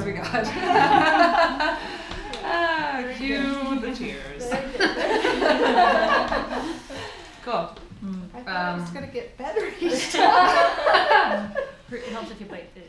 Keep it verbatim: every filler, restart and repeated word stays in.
we got? ah, cue the cheers. Cool. I thought Um, it was going to get better each time. It helps if you bite the